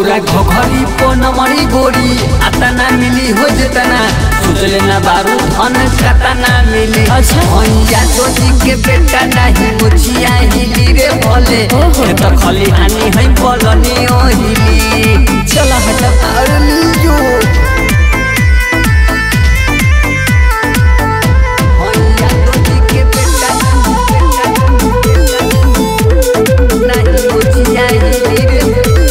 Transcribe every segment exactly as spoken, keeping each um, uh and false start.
तोरा घघरी पनमरी गोरी आतना मिली हो जेतना सोचले ना बारू धन कतना मिली। अच्छा भैया दोजी के बेटा नहीं मुछिया हिली रे भले तो खाली आनी है बोलनी ओ हिली। चला हटा अरलियो भैया दोजी के बेटा नहीं मुछिया हिली रे।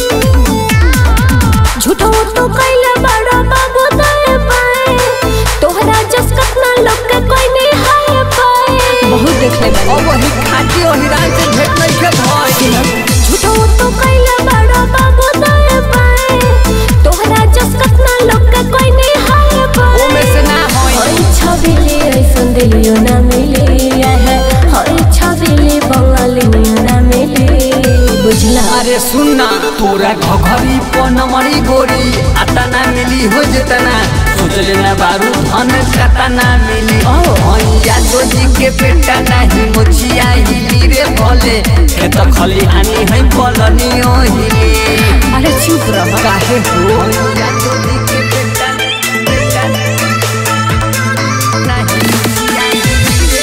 झूठो तो कैला बड़ा बाबू दे पाए तोहरा जस कतना लोग के कोई नहीं हाय पाए। बहुत देख ले ओ वही खाटी ओ हिरान से भेट नहीं के भाई। झूठो तो कैला बड़ा बाबू दे पाए तोहरा जस कतना लोग के कोई नहीं हाय पाए। ओ में से ना होई हई छबिले ऐसन दिलियो ना मिले है हई छबिले बंगाली ना मिले बुझला। अरे सुनना तोरा घघरी पनमरी गोरी आतना मिली हो जेतना सोचले ना बारू धन कतना मिली। भैया दोजी के बेटा नहीं मुछिया हिली रे भले तो खाली आनी है बोलनी ओ हिली। अरे चुप रह काहे हो भैया दोजी के बेटा बेटा नहीं मुछिया हिली रे।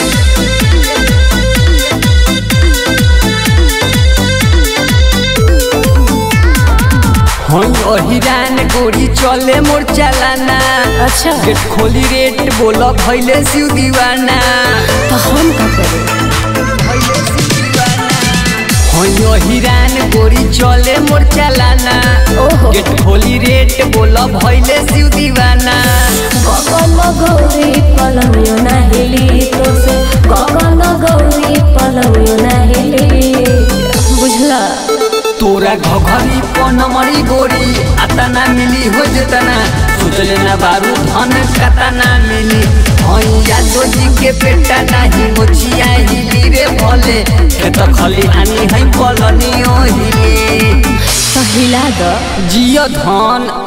हई अहिरान गोरी चले मोर चलाना। अच्छा गेट खोली रेट बोला भैले शिव दीवाना। तो हम का करे भैले शिव दीवाना। हई अहिरान गोरी चले मोर चलाना। ओहो गेट खोली रेट बोला भैले शिव दीवाना। गगन गौरी पलंगियो ना हिली तो से गगन गौरी पलंगियो ना हिली बुझला। तोरा घघरी पनमरी गोरी आतना मिली हो जेतना सोचले ना बारू धन कतना मिली। भैया दोजी के बेटा नहीं मुछिया हिली रे भले तो खाली आनी है बोलनी ओ हिली। तो हिला द जियो धन